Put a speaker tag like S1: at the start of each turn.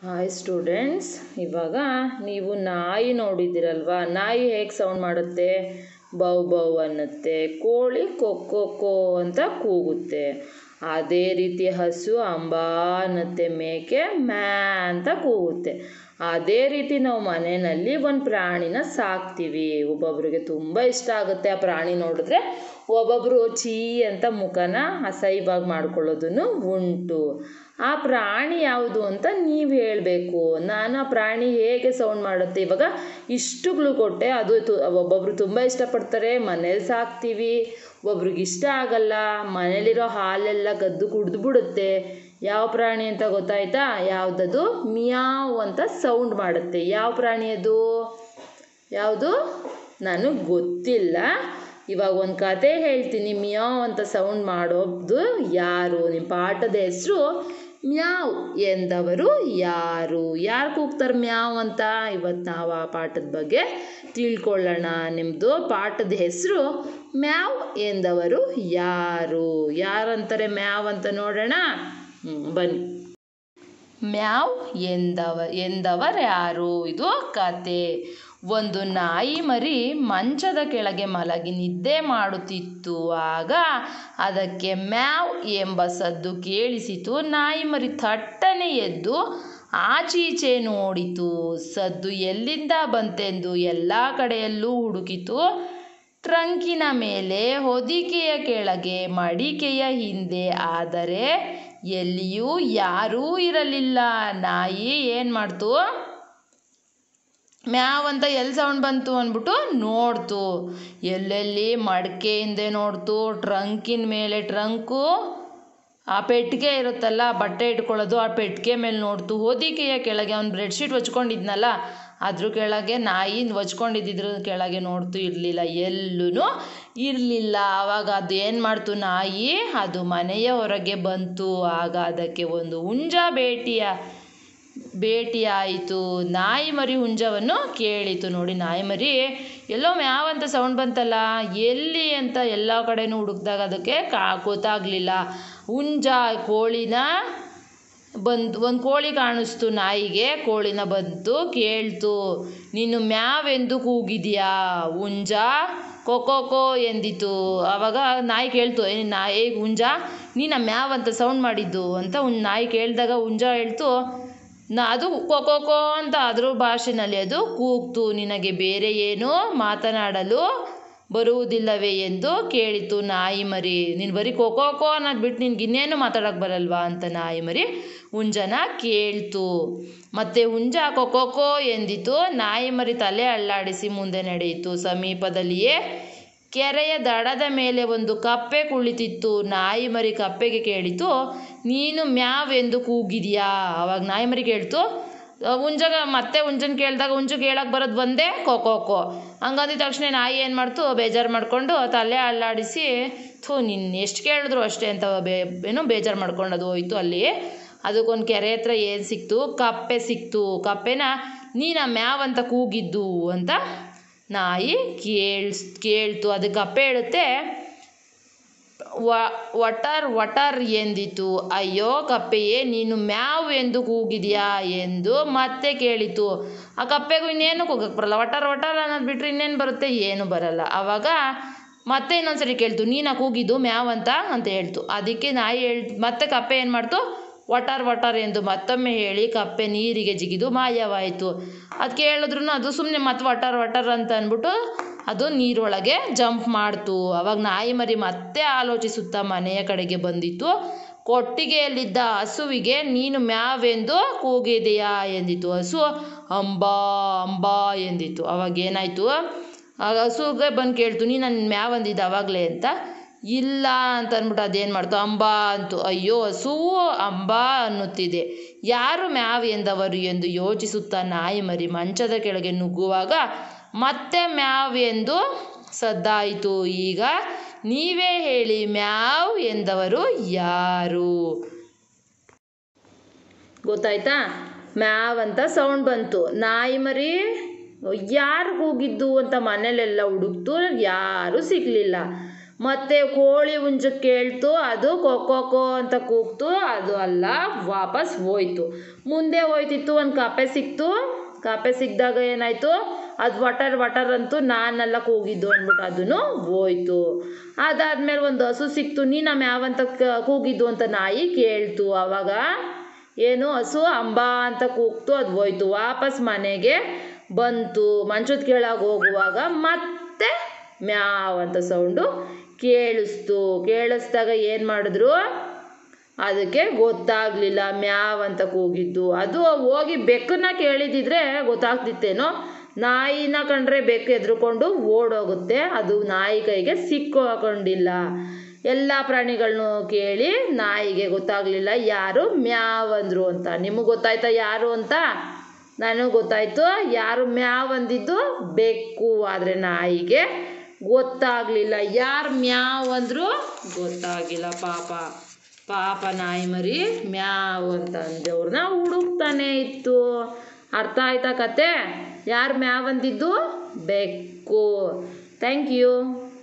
S1: Hi students, ಇವಾಗ ನೀವು ನಾಯಿ ನೋಡಿದ್ದೀರಲ್ವಾ? ನಾಯಿ ಹೇಗೆ ಸೌಂಡ್ ಮಾಡುತ್ತೆ? ಬೌ ಬೌ ಅನ್ನುತ್ತೆ. ಕೋಳಿ ಕೊಕ್ಕೊ ಕೋ ಅಂತ ಕೂಗುತ್ತೆ. ಅದೇ ರೀತಿ ಹಸು ಅಂಬಾ ಅನ್ನುತ್ತೆ. ಮೇಕೆ ಮ್ಯಾ ಅಂತ ಕೂಗುತ್ತೆ. ಅದೇ ರೀತಿ ನಾವು ಮನೆಯಲ್ಲಿ ಒಂದು ಪ್ರಾಣಿನ ಸಾಕ್ತೀವಿ. ಒಬ್ಬೊಬ್ರಿಗೆ ತುಂಬ ಇಷ್ಟ ಆಗುತ್ತೆ ಆ ಪ್ರಾಣಿ ನೋಡಿದ್ರೆ. ಒಬ್ಬೊಬ್ಬರು ಚೀ ಅಂತ ಮುಖನ ಅಸಹ್ಯವಾಗಿ ಮಾಡ್ಕೊಳ್ಳೋದನ್ನು ಉಂಟು. ಆ ಪ್ರಾಣಿ ಯಾವುದು ಅಂತ ನೀವು ಹೇಳಬೇಕು. ನಾನು ಆ ಪ್ರಾಣಿ ಹೇಗೆ ಸೌಂಡ್ ಮಾಡುತ್ತೆ, ಇವಾಗ ಇಷ್ಟುಗಳು ಕೊಟ್ಟೆ. ಅದು ಒಬ್ಬೊಬ್ರು ತುಂಬ ಇಷ್ಟಪಡ್ತಾರೆ, ಮನೇಲಿ ಸಾಕ್ತೀವಿ. ಒಬ್ರಿಗೆ ಇಷ್ಟ ಆಗಲ್ಲ, ಮನೇಲಿರೋ ಹಾಲೆಲ್ಲ ಕದ್ದು ಕುಡಿದು ಬಿಡುತ್ತೆ. ಯಾವ ಪ್ರಾಣಿ ಅಂತ ಗೊತ್ತಾಯ್ತಾ? ಯಾವುದದು? ಮಿಯಾವ್ ಅಂತ ಸೌಂಡ್ ಮಾಡುತ್ತೆ. ಯಾವ ಪ್ರಾಣಿ ಅದು? ಯಾವುದು? ನನಗೆ ಗೊತ್ತಿಲ್ಲ. ಇವಾಗ ಒಂದು ಕತೆ ಹೇಳ್ತೀನಿ. ಮಿಯಾವ್ ಅಂತ ಸೌಂಡ್ ಮಾಡೋದು ಯಾರು? ನಿಮ್ಮ ಪಾಠದ ಹೆಸರು ಮ್ಯಾವ್ ಎಂದವರು ಯಾರು? ಯಾರು ಕೂಗ್ತಾರೆ ಮ್ಯಾವ್ ಅಂತ? ಇವತ್ತು ನಾವು ಆ ಪಾಠದ ಬಗ್ಗೆ ತಿಳ್ಕೊಳ್ಳೋಣ. ನಿಮ್ಮದು ಪಾಠದ ಹೆಸರು ಮ್ಯಾವ್ ಎಂದವರು ಯಾರು? ಯಾರಂತಾರೆ ಮ್ಯಾವ್ ಅಂತ ನೋಡೋಣ. ಬನ್ನಿ. ಮ್ಯಾವ್ ಎಂದವರು ಯಾರು? ಇದು ಕತೆ. ಒಂದು ನಾಯಿ ಮರಿ ಮಂಚದ ಕೆಳಗೆ ಮಲಗಿ ನಿದ್ದೆ ಮಾಡುತ್ತಿತ್ತು. ಆಗ ಅದಕ್ಕೆ ಮ್ಯಾವ್ ಎಂಬ ಸದ್ದು ಕೇಳಿಸಿತು. ನಾಯಿ ಮರಿ ಥಟ್ಟನೆ ಎದ್ದು ಆಚೀಚೆ ನೋಡಿತು. ಸದ್ದು ಎಲ್ಲಿಂದ ಬಂತೆಂದು ಎಲ್ಲ ಕಡೆಯಲ್ಲೂ ಹುಡುಕಿತು. ಟ್ರಂಕಿನ ಮೇಲೆ, ಹೊದಿಕೆಯ ಕೆಳಗೆ, ಮಡಿಕೆಯ ಹಿಂದೆ, ಆದರೆ ಎಲ್ಲಿಯೂ ಯಾರೂ ಇರಲಿಲ್ಲ. ನಾಯಿ ಏನು ಮಾಡ್ತು? ಮ್ಯಾವ್ ಅಂತ ಎಲ್ಲಿ ಸೌಂಡ್ ಬಂತು ಅಂದ್ಬಿಟ್ಟು ನೋಡ್ತು. ಎಲ್ಲೆಲ್ಲಿ? ಮಡಿಕೆ ಹಿಂದೆ ನೋಡ್ತು, ಟ್ರಂಕಿನ ಮೇಲೆ, ಟ್ರಂಕು ಆ ಪೆಟ್ಟಿಗೆ ಇರುತ್ತಲ್ಲ ಬಟ್ಟೆ ಇಟ್ಕೊಳ್ಳೋದು, ಆ ಪೆಟ್ಟಿಗೆ ಮೇಲೆ ನೋಡ್ತು. ಹೊದಿಕೆಯ ಕೆಳಗೆ, ಅವ್ನು ಬೆಡ್ಶೀಟ್ ಹೊಚ್ಕೊಂಡಿದ್ನಲ್ಲ ಅದ್ರ ಕೆಳಗೆ, ನಾಯಿ ಹೊಚ್ಕೊಂಡಿದ್ದಿದ್ರ ಕೆಳಗೆ ನೋಡ್ತು. ಇರಲಿಲ್ಲ, ಎಲ್ಲೂ ಇರಲಿಲ್ಲ. ಆವಾಗ ಅದು ಏನು ಮಾಡ್ತು? ನಾಯಿ ಅದು ಮನೆಯ ಹೊರಗೆ ಬಂತು. ಆಗ ಅದಕ್ಕೆ ಒಂದು ಹುಂಜ ಭೇಟಿಯಾಯಿತು. ನಾಯಿ ಮರಿ ಹುಂಜವನ್ನು ಕೇಳಿತು. ನೋಡಿ, ನಾಯಿ ಮರಿ ಎಲ್ಲೋ ಮ್ಯಾವ್ ಅಂತ ಸೌಂಡ್ ಬಂತಲ್ಲ, ಎಲ್ಲಿ ಅಂತ ಎಲ್ಲ ಕಡೆನೂ ಹುಡುಕ್ದಾಗ ಅದಕ್ಕೆ ಗೊತ್ತಾಗಲಿಲ್ಲ. ಹುಂಜ ಕೋಳಿನ ಒಂದು ಕೋಳಿ ಕಾಣಿಸ್ತು ನಾಯಿಗೆ. ಕೋಳಿನ ಬಂತು, ಕೇಳ್ತು, ನೀನು ಮ್ಯಾವ್ ಎಂದು ಕೂಗಿದ್ಯಾ? ಹುಂಜ ಕೊಕ್ಕೋ ಎಂದಿತು. ಆವಾಗ ನಾಯಿ ಕೇಳ್ತು, ನಾಯಿ ಹುಂಜ ನೀನು ಮ್ಯಾವ್ ಅಂತ ಸೌಂಡ್ ಮಾಡಿದ್ದು ಅಂತ ನಾಯಿ ಕೇಳಿದಾಗ ಹುಂಜ ಹೇಳ್ತು, ಅದು ಕೊಕ್ಕೋ ಅಂತ ಅದ್ರ ಭಾಷೆನಲ್ಲಿ ಅದು ಕೂಗ್ತು. ನಿನಗೆ ಬೇರೆ ಏನೂ ಮಾತನಾಡಲು ಬರುವುದಿಲ್ಲವೇ ಎಂದು ಕೇಳಿತು ನಾಯಿ ಮರಿ. ನೀನು ಬರೀ ಕೊಕ್ಕೋ ಅನ್ನೋದು ಬಿಟ್ಟು ನಿನ್ಗೆ ಇನ್ನೇನು ಮಾತಾಡೋಕ್ಕೆ ಬರಲ್ವಾ ಅಂತ ನಾಯಿ ಮರಿ ಹುಂಜನ ಕೇಳ್ತು. ಮತ್ತೆ ಹುಂಜ ಕೊಕ್ಕೋ ಎಂದಿತು. ನಾಯಿ ಮರಿ ತಲೆ ಅಲ್ಲಾಡಿಸಿ ಮುಂದೆ ನಡೆಯಿತು. ಸಮೀಪದಲ್ಲಿಯೇ ಕೆರೆಯ ದಡದ ಮೇಲೆ ಒಂದು ಕಪ್ಪೆ ಕುಳಿತಿತ್ತು. ನಾಯಿ ಮರಿ ಕಪ್ಪೆಗೆ ಕೇಳಿತು, ನೀನು ಮ್ಯಾವ್ ಎಂದು ಕೂಗಿದ್ಯಾ? ಅವಾಗ ನಾಯಿ ಮರಿ ಕೇಳ್ತು. ಮತ್ತೆ ಹುಂಜನ ಕೇಳಿದಾಗ ಹುಂಜು ಕೇಳಕ್ಕೆ ಬರೋದು ಒಂದೇ ಕೊಕ್ಕೋ. ಹಂಗಂದಿದ ತಕ್ಷಣ ನಾಯಿ ಏನು ಮಾಡ್ತು? ಬೇಜಾರು ಮಾಡಿಕೊಂಡು ತಲೆ ಅಲ್ಲಾಡಿಸಿ, ನಿನ್ನ ಎಷ್ಟು ಕೇಳಿದ್ರು ಅಷ್ಟೇ ಅಂತ ಬೇಜಾರು ಮಾಡ್ಕೊಂಡು ಅದು ಹೋಯ್ತು. ಅಲ್ಲಿ ಅದಕ್ಕೊಂದು ಕೆರೆ ಹತ್ರ ಏನು ಸಿಕ್ತು? ಕಪ್ಪೆ ಸಿಕ್ತು. ಕಪ್ಪೆನ ನೀನು ಮ್ಯಾವ್ ಅಂತ ಕೂಗಿದ್ದು ಅಂತ ನಾಯಿ ಕೇಳ್ತು. ಅದಕ್ಕೆ ಕಪ್ಪೆ ಹೇಳುತ್ತೆ, ವಟರ್ ಎಂದಿತು. ಅಯ್ಯೋ ಕಪ್ಪೆಯೇ, ನೀನು ಮ್ಯಾವ್ ಎಂದು ಕೂಗಿದ್ಯಾ ಎಂದು ಮತ್ತೆ ಕೇಳಿತು. ಆ ಕಪ್ಪೆಗೂ ಇನ್ನೇನು ಕೂಗಕ್ಕೆ ಬರಲ್ಲ. ವಟರ್ ಅನ್ನೋದು ಬಿಟ್ಟರೆ ಇನ್ನೇನು ಬರುತ್ತೆ? ಏನು ಬರಲ್ಲ. ಆವಾಗ ಮತ್ತೆ ಇನ್ನೊಂದ್ಸರಿ ಕೇಳ್ತು, ನೀನು ಕೂಗಿದ್ದು ಮ್ಯಾವ್ ಅಂತ ಹೇಳ್ತು. ಅದಕ್ಕೆ ನಾಯಿ ಮತ್ತೆ ಕಪ್ಪೆ ಏನು ಮಾಡ್ತು? ವಟರ್ ಎಂದು ಮತ್ತೊಮ್ಮೆ ಹೇಳಿ ಕಪ್ಪೆ ನೀರಿಗೆ ಜಿಗಿದು ಮಾಯವಾಯಿತು. ಅದು ಕೇಳಿದ್ರು ಅದು ಸುಮ್ಮನೆ ಮತ್ತೆ ವಟರ್ ಅಂತ ಅಂದ್ಬಿಟ್ಟು ಅದು ನೀರೊಳಗೆ ಜಂಪ್ ಮಾಡ್ತು. ಅವಾಗ ನಾಯಿ ಮರಿ ಮತ್ತೆ ಆಲೋಚಿಸುತ್ತಾ ಮನೆಯ ಕಡೆಗೆ ಬಂದಿತ್ತು. ಕೊಟ್ಟಿಗೆಯಲ್ಲಿದ್ದ ಹಸುವಿಗೆ ನೀನು ಮ್ಯಾವ್ ಎಂದು ಕೂಗಿದೆಯಾ ಎಂದಿತು. ಹಸು ಅಂಬಾ ಎಂದಿತು. ಅವಾಗ ಏನಾಯಿತು? ಆಗ ಹಸುಗೆ ಬಂದು ಕೇಳ್ತು, ನೀನು ನನ್ನ ಮ್ಯಾವ್ ಅಂದಿದ್ದ ಅವಾಗಲೇ ಅಂತ. ಇಲ್ಲ ಅಂತ ಅಂದ್ಬಿಟ್ಟು ಅದೇನು ಮಾಡ್ತು? ಅಂಬಾ ಅಂತು. ಅಯ್ಯೋ, ಹಸುವು ಅಂಬಾ ಅನ್ನುತ್ತಿದೆ, ಯಾರು ಮ್ಯಾವ್ ಎಂದವರು ಎಂದು ಯೋಚಿಸುತ್ತಾ ನಾಯಿ ಮರಿ ಮಂಚದ ಕೆಳಗೆ ನುಗ್ಗುವಾಗ ಮತ್ತೆ ಮ್ಯಾವ್ ಎಂದು ಸದ್ದಾಯಿತು. ಈಗ ನೀವೇ ಹೇಳಿ, ಮ್ಯಾವ್ ಎಂದವರು ಯಾರು? ಗೊತ್ತಾಯ್ತಾ? ಮ್ಯಾವ್ ಅಂತ ಸೌಂಡ್ ಬಂತು. ನಾಯಿ ಮರಿ ಯಾರು ಕೂಗಿದ್ದು ಅಂತ ಮನೇಲೆಲ್ಲ ಹುಡುಕ್ತು, ಯಾರೂ ಸಿಗಲಿಲ್ಲ. ಮತ್ತು ಕೋಳಿ ಹುಂಜಕ್ಕೆ ಕೇಳ್ತು, ಅದು ಕೊಕ್ಕೋ ಅಂತ ಕೂಗ್ತು, ಅದು ಅಲ್ಲ, ವಾಪಸ್ ಹೋಯ್ತು. ಮುಂದೆ ಹೋಯ್ತಿತ್ತು, ಒಂದು ಕಪ್ಪೆ ಸಿಕ್ತು. ಕಪ್ಪೆ ಸಿಕ್ಕಿದಾಗ ಏನಾಯಿತು, ಅದು ವಟರ್ ಅಂತೂ ನಾನೆಲ್ಲ ಕೂಗಿದ್ದು ಅಂದ್ಬಿಟ್ಟು ಅದನ್ನು ಹೋಯ್ತು. ಅದಾದಮೇಲೆ ಒಂದು ಹಸು ಸಿಕ್ತು, ನೀನು ಯಾವಂತ ಕೂಗಿದ್ದು ಅಂತ ನಾಯಿ ಕೇಳ್ತು. ಆವಾಗ ಏನು, ಹಸು ಅಂಬಾ ಅಂತ ಕೂಗ್ತು, ಅದು ಹೋಯ್ತು. ವಾಪಸ್ ಮನೆಗೆ ಬಂತು. ಮಂಚದ ಕೆಳಗೆ ಹೋಗುವಾಗ ಮತ್ತೆ ಮ್ಯಾವ್ ಅಂತ ಸೌಂಡು ಕೇಳಿಸ್ದಾಗ ಏನು ಮಾಡಿದ್ರು, ಅದಕ್ಕೆ ಗೊತ್ತಾಗಲಿಲ್ಲ ಮ್ಯಾವ್ ಅಂತ ಕೂಗಿದ್ದು. ಅದು ಹೋಗಿ ಬೆಕ್ಕನ್ನ ಕೇಳಿದಿದ್ರೆ ಗೊತ್ತಾಗ್ತಿತ್ತೇನೋ. ನಾಯಿನ ಕಂಡ್ರೆ ಬೆಕ್ಕು ಎದ್ರುಕೊಂಡು ಓಡೋಗುತ್ತೆ, ಅದು ನಾಯಿ ಕೈಗೆ ಸಿಕ್ಕೊಂಡಿಲ್ಲ. ಎಲ್ಲ ಪ್ರಾಣಿಗಳನ್ನೂ ಕೇಳಿ ನಾಯಿಗೆ ಗೊತ್ತಾಗಲಿಲ್ಲ ಯಾರು ಮ್ಯಾವ್ ಅಂದರು ಅಂತ. ನಿಮಗೆ ಗೊತ್ತಾಯ್ತಾ ಯಾರು ಅಂತ? ನನಗೆ ಗೊತ್ತಾಯಿತು, ಯಾರು ಮ್ಯಾವ್ ಅಂದಿದ್ದು ಬೆಕ್ಕು, ಆದರೆ ನಾಯಿಗೆ ಗೊತ್ತಾಗಲಿಲ್ಲ. ಯಾರು ಮ್ಯಾವ್ ಅಂದರು ಗೊತ್ತಾಗಿಲ್ಲ. ಪಾಪ ನಾಯಿ ಮರಿ ಮ್ಯಾವ್ ಅಂತ ಅಂದವ್ರನ್ನ ಹುಡುಕ್ತಾನೆ ಇತ್ತು. ಅರ್ಥ ಆಯ್ತಾ ಕತೆ? ಯಾರು ಮ್ಯಾವ್ ಅಂದಿದ್ದು? ಬೆಕ್ಕು. Thank you.